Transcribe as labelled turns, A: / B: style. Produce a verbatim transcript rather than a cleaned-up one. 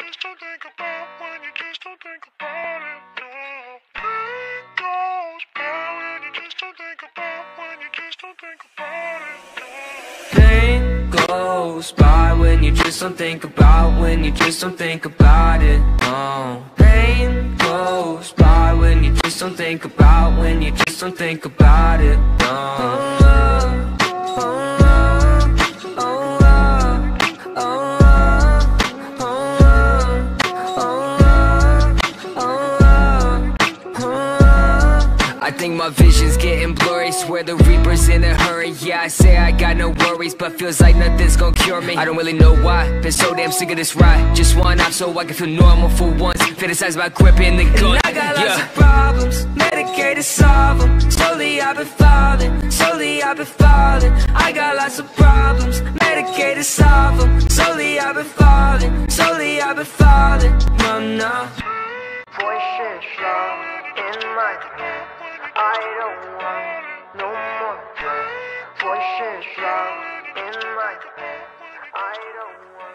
A: just don't think about, when you just don't think about it, no. Pain goes by when you just don't think about, when you just don't think about it, no.
B: Pain goes by when you just don't think about, when you just don't think about it, no. Pain goes by when you just don't think about, when you just don't think about it, no. I think my vision's getting blurry, swear the Reaper's in a hurry. Yeah, I say I got no worries, but feels like nothing's gonna cure me. I don't really know why, been so damn sick of this ride. Just one off so I can feel normal for once. Fantasize about gripping the gun. And I got lots yeah. of problems, medicated, solve them. Slowly I've been falling, slowly I've been falling. I got lots of problems, medicated, solve them. Slowly I've been falling, slowly I've been falling. No, no.
C: Voices loud in my head, I don't want no more pain. Voices loud in my head, I don't want